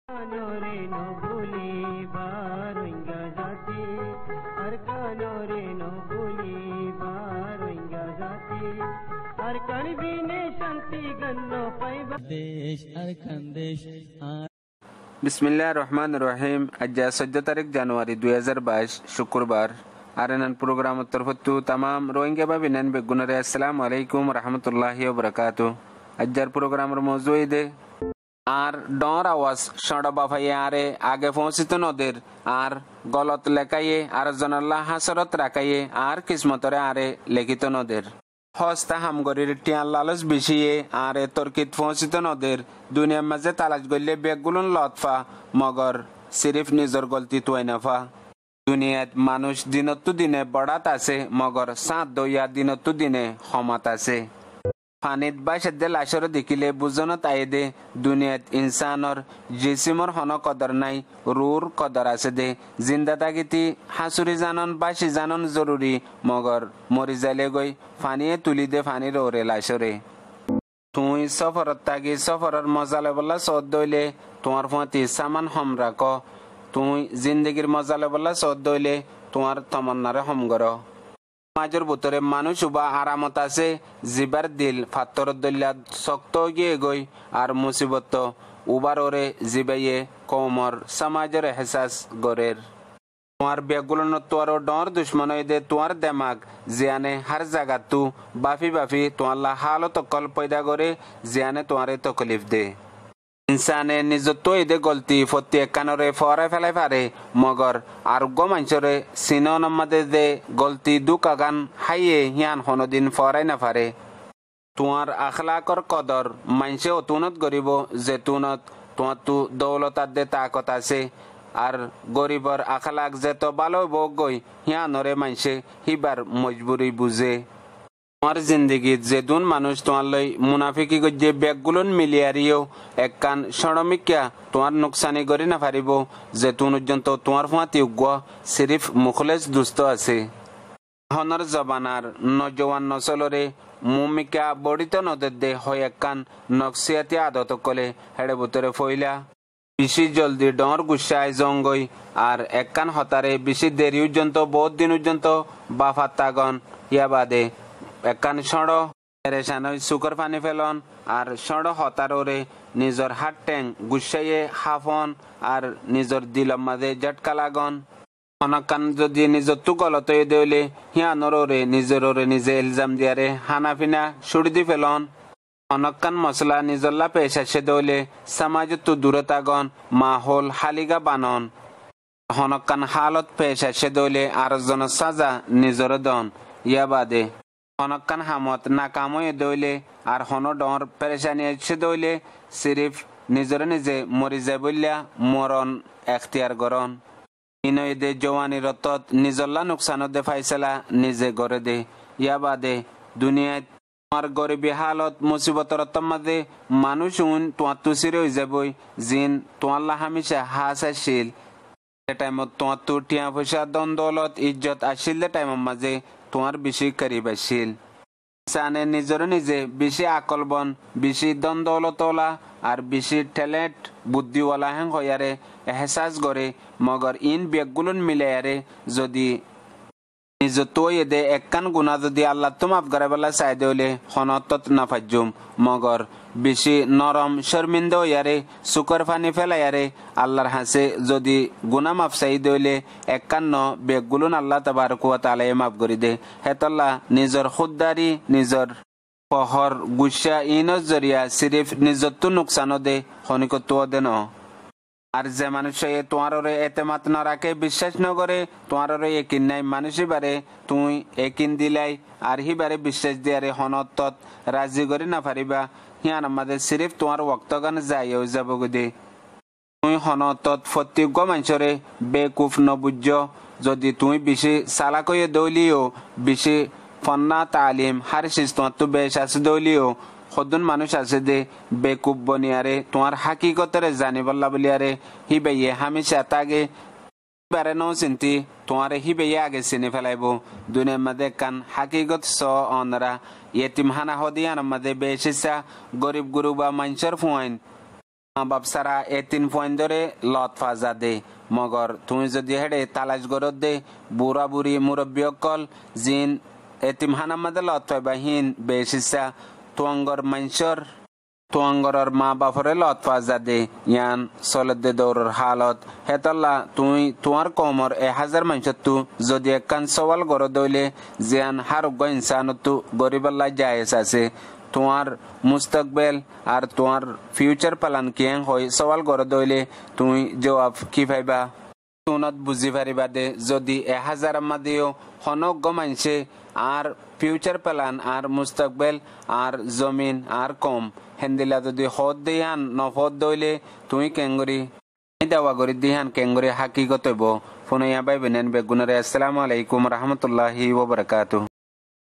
কানরে নবুলি বারঙ্গা জাতি আর কানরে নবুলি বারঙ্গা জাতি আর কানবিনে শান্তি গন্ন পাইবা দেশ আর খানদেশ। বিসমিল্লাহির রহমানির রহিম। আজ 14 তারিখ জানুয়ারি 2022 শুক্রবার। আরেনান প্রোগ্রাম তরফতু तमाम রোহিঙ্গা বাবিনান বেগুনরে আসসালামু আলাইকুম রাহমাতুল্লাহি ওয়া বারাকাতুহু। আজকের প্রোগ্রামের মওজু ইদে আর ডর আওয়াজ শড় বাফাইয়ে আরে আগে পৌঁছিত নদের আর গলত লেখাইয়ে আর জনাল্লাহ হাসরত রাখাইয়ে আর কিসমতরে আরে লেখিত নদের হস্তা হামগরির টিয়ান লালস বিছিয়ে আরে তর্কিত পৌঁছিত নদের দুনিয়ার মাঝে তালাশ গড়লে বেগুলন লতফা মগর সিরিফ নিজর গলতি তোয়াইনাফা। দুনিয়াত মানুষ দিনত্তু দিনে বড়াত আছে মগর সাত দইয়া দিনত্তু দিনে হমাত আছে। পানিত বা সেদ্দে লাশর দেখিলে বুঝনত আইদে দুনিয়াত ইনসানর জিসিমর হন কদর নাই, রুর কদর আছে দে। জিন্দা তাগিতি হাসুরি জানন বাসি জানন জরুরি মগর মরি যাইলে গই ফানিয়ে তুলি দে ফানির ওরে লাশরে। তুই সফরত তাগি সফরের মজা লেবলা সদ দইলে তোমার ফাঁতি সামান হম রাখ। তুই জিন্দগির মজা লেবলা সদ দইলে তোমার তমন্নারে হম গর। সমাজের ভিতরে মানুষ উবা আরামত আছে জিবার দিল ফাত্তর দল্লা শক্ত গিয়ে গই আর মুসিবত উবার ওরে জিবাইয়ে কৌমর সমাজের হেসাস গরের। তোমার বেগুলন তোর ডর দুশ্মন দে তোমার দেমাগ জিয়ানে হার জায়গা তু বাফি বাফি তোমার হালত কল পয়দা করে জিয়ানে তোমারে তকলিফ দে। ইনসানে নিজত্ব ইদে গলতি ফতি একানরে ফরাই ফেলাই পারে মগর আরোগ্য মানুষরে সিন নম্মাদে দে গলতি দুকাগান হাইয়ে হিয়ান হনদিন ফরাই না পারে। তোমার আখলাকর কদর মানুষে অতুনত গরিব যে তুনত তোমার তু দৌলতার দে তাকত আছে আর গরিবর আখলাক যে তো ভালো বোক গই হিয়ানরে মানুষে হিবার মজবুরি বুঝে। তোমার জিন্দগিত যেদুন মানুষ তোমার লই মুনাফিকি গজ্জে ব্যাগগুলোন মিলিয়ারিও একখান সড়মিকা তোমার নোকসানি করি না পারিব যেতুন পর্যন্ত তোমার ফাঁতি উগ্গ সিরিফ মুখলেস দুস্থ আছে। হনর জবানার নজওয়ান নসলরে মুমিকা বড়িত নদের দে হয় একখান নকশিয়াতি আদত কলে হেড়ে বুতরে ফইলা বেশি জলদি ডর গুসায় জঙ্গই আর একখান হতারে বেশি দেরি পর্যন্ত বহুত দিন পর্যন্ত বাফাত তাগন ইয়া বাদে একখান সড় পেরেশানই সুকর পানি ফেলন আর সড় হতারে নিজর হাত ট্যাং গুসাইয়ে হাফন আর নিজর দিলম মাঝে জটকা লাগন। অনকান যদি নিজর তু গলত দেউলে হিয়ানরে নিজের নিজে ইলজাম দিয়ারে হানাফিনা সুড়ি দি ফেলন। অনকান মশলা নিজল্লা পেশাসে দৌলে সমাজ তু দূরতাগন মাহল হালিগা বানন। হনকান হালত পেশাসে দৌলে আর জন সাজা নিজর দন ইয়া বাদে হনকান হামত নাকাময়ে দইলে আর হন ডর পেরেশানি এসে দইলে সিরিফ নিজরে নিজে মরি যায় বললা মরণ এখতিয়ার গরন। ইনই দে জওয়ানি রতত নিজল্লা নুকসানত দে ফাইসলা নিজে গড়ে দে ইয়া বাদে দুনিয়ায় তোমার গরিবী হালত মুসিবতর মাঝে মানুষ উন তোমার তুসিরে হয়ে যাবই জিন তোমাল্লা হামিশা হাস আসিল টাইমত তোমার তু টিয়া পয়সা দন দৌলত ইজ্জত আসিল দে টাইমের মাঝে তোমার বেশি করিব আসিল। ইনসানে নিজর নিজে বেশি আকলবন বেশি দন দৌলতওয়ালা আর বেশি ট্যালেন্ট বুদ্ধিওয়ালা হ্যাং হইয়ারে এহসাস করে মগর ইন বেগগুলোন মিলাইয়ারে যদি নিজ তৈ দে একখান গুণা যদি আল্লাহ তো মাফ করে বলা চাই দেলে হনত না ফাজুম মগর বেশি নরম শর্মিন্দা হইয়ারে সুকর ফানি ফেলাইয়ারে আল্লাহর হাসে যদি গুণা মাফ চাই দেলে একখান ন বেগগুলোন আল্লাহ তাবারক ওয়া তাআলা মাফ করে দে। হেতল্লা নিজর খুদদারি নিজর পহর গুসা ইনর জরিয়া সিরিফ নিজর তো নুকসান দে হনিকত্ব দে ন। আর যে মানুষ তোমার এতেমাত না রাখে বিশ্বাস ন করে তোমার একিন নাই মানুষই বারে তুই একিন দিলাই আর হিবারে বিশ্বাস দিয়ারে হনত রাজি করে না পারিবা হিয়ান আমাদের সিরিফ তোমার ওক্তগান যাইও যাব দে। তুই হনত প্রত্যেক মানুষরে বেকুফ নবুজ্জ যদি তুই বেশি চালাকয়ে দৌলিও বেশি ফন্না তালিম হার শিস তোমার তো বেশ আছে দৌলিও সদুন মানুষ আছে দে বেকুব বনিয়ারে তোমার হাকিকতরে জানিবল্লা বলিয়ারে হিবাইয়ে হামিশা তাগে বারে নৌ চিন্তি তোমারে হিবাইয়ে আগে চিনি ফেলাইব। দুনিয়ার মাঝে কান হাকিকত স অনরা ইয়েতিম হানা হদিয়ান মাঝে বেশিসা গরিব গুরু বা মানুষের ফুয়াইন মা বাপ সারা এ 3 পয়েন্ট ধরে লত ফাজা দে মগর তুমি যদি হেডে তালাশ গরত দে বুড়া বুড়ি মুরব্বী অকল জিন এতিম হানার মধ্যে লত পাইবাহীন বেশিসা তোয়াঙ্গর মাইনসর তোয়াঙ্গরর মা বাপরে লত ফাজা দে ইয়ান চলত দে দৌড়র হালত হেতল্লা তুই তোমার কমর 1000 মাইনসত্তু যদি একখান সওয়াল গরত দইলে জিয়ান হারুগ্য ইনসানত্তু গরিবাল্লা জায়েজ আছে তোমার মুস্তকবেল আর তোমার ফিউচার প্ল্যান কেন হয় সওয়াল গরত দইলে তুমি জবাব কি পাইবা তুনত বুঝি পারিবা দে যদি 1000 মাদিও হনজ্ঞ মানছে আর ফিউচার প্ল্যান আর মুস্তকবেল আর জমিন আর কম হেন্দিলা যদি হদ দিহান নফদ দইলে তুমি কেঙ্গরি দেওয়া গরি দিহান কেঙ্গরি হাকিগত হইব ফোন ইয়া বাই বেনেন বেগুনারে আসসালামু আলাইকুম রহমতুল্লাহি ওয়া বারাকাতুহু।